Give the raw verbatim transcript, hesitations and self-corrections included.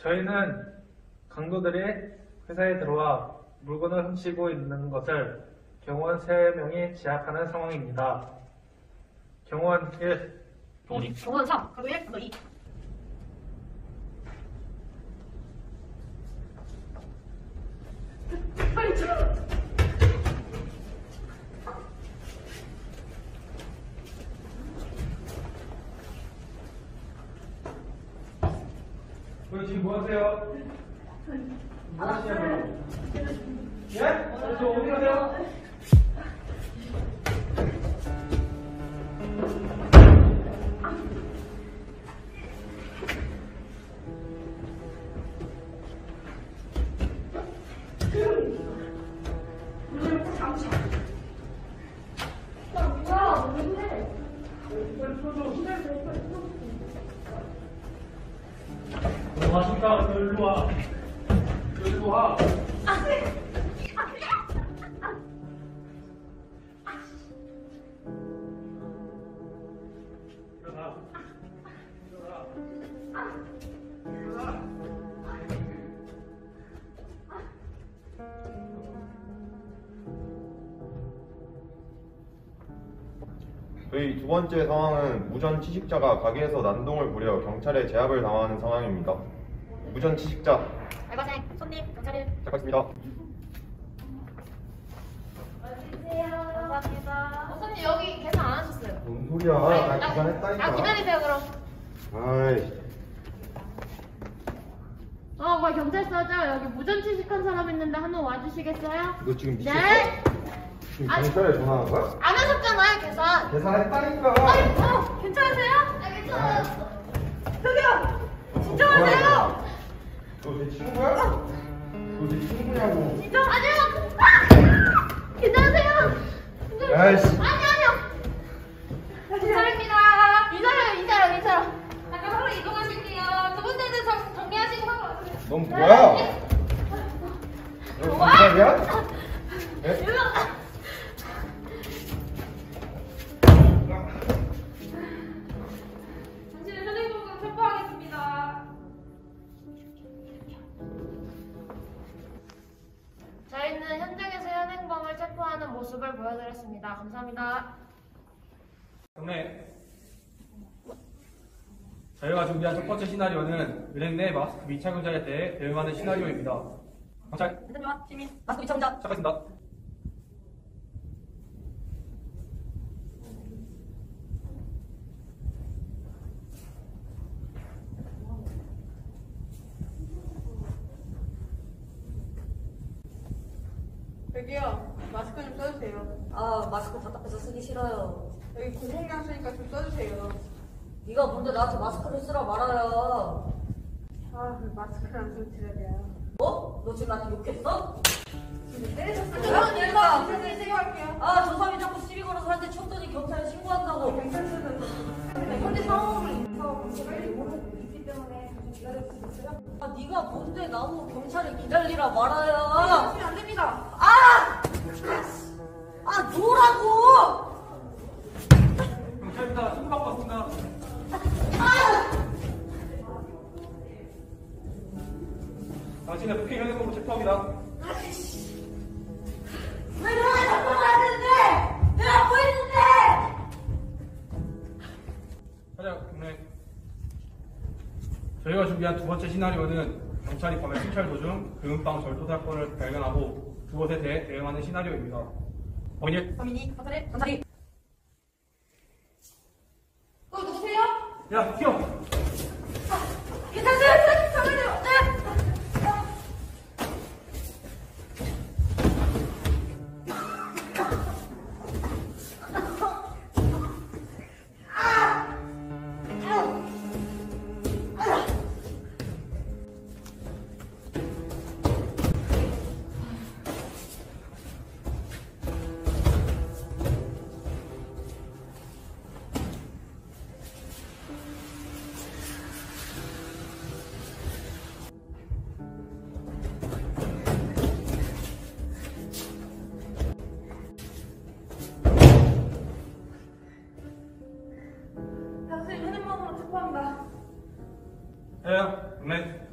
저희는 강도들이 회사에 들어와 물건을 훔치고 있는 것을 경호원 세 명이 지각하는 상황입니다. 경호원 일, 경호원 이, 경호원 삼, 강도 일, 강도 이. 빨리 쳐! 우리 지금 뭐 하세요? 뭐 하시냐고요? 예? 저 어디 가세요? 뭐 하십니까? 너 일로 와. 너 일로 와. 일어나. 일어나. 일어나. 저희 두 번째 상황은 무전 취직자가 가게에서 난동을 부려 경찰에 제압을 당하는 상황입니다. 무전 취직자 알바생, 손님, 경찰을 시작하겠습니다. 어서오세요. 감사합니다. 어, 손님 여기 계산 안 하셨어요. 뭔 소리야? 나 계산했다니까. 아, 기다리세요 그럼. 아이, 어, 뭐 경찰서죠? 여기 무전 취직한 사람 있는데 한번 와주시겠어요? 너 지금 미쳤어? 네? 지금 아니, 경찰에 전화한 거야? 안 하셨잖아요, 계산. 계산했다니까. 아니, 어, 괜찮으세요? 아, 괜찮아요. 저기요! 진정하세요! 너 내 친구야? 너 내 친구냐고. 진정, 아니요! 아! 괜찮으세요? 아이씨. 아니, 아니요! 경찰입니다. 이사람, 이사람, 이사람. 잠깐 바로 이동하실게요. 두 번째는 정, 정리하시고 하고 와주세요. 넌 뭐야? 너 경찰이야? 네? 당신을 현행범으로 체포하겠습니다. 저희는 현장에서 현행범을 체포하는 모습을 보여드렸습니다. 감사합니다. 네. 저희가 준비한 첫 번째 시나리오는 은행 내 마스크 미착용자에 대해 대응하는 시나리오입니다. 경찰 대통령과 시민, 마스크 미착용자. 시작하겠습니다. 여기요. 마스크 좀 써주세요. 아, 마스크 답답해서 쓰기 싫어요. 여기 공공장 쓰니까 좀 써주세요. 네가 뭔데 나한테 마스크를 쓰라 말아요. 아, 왜 마스크를 안 쓰고 드려야 뭐? 너 지금 나한테 욕했어? 근데 때리셨어요? 그런 얘가 경찰서에 신고할게요. 아, 저 사람이 자꾸 시비 걸어서 한테 쳤더니 경찰에 신고한다고. 경찰서는 현재 상황을 인사하고 빨리 오고 있기 때문에 좀 기다려주시겠어요? 아, 네가 뭔데 나보고 경찰을 기다리라 말아요. 하시면 안 됩니다. 아! 아, 뭐라고! 경찰입니다. 신고받고 왔습니다. 당신을 폭행 현행범으로 체포합니다. 왜 너가 자꾸 나는데! 내가 뭐 했는데! 차량 국내. 저희가 준비한 두 번째 시나리오는 경찰이 범행 순찰 도중 금은방 절도 사건을 발견하고 그것에 대해 대응하는 시나리오입니다. 범인 범인이 경찰에 경찰이. 어, 누구세요? 야, 튀어! 괜찮으세요? 잠깐만요. 네. 예, 네.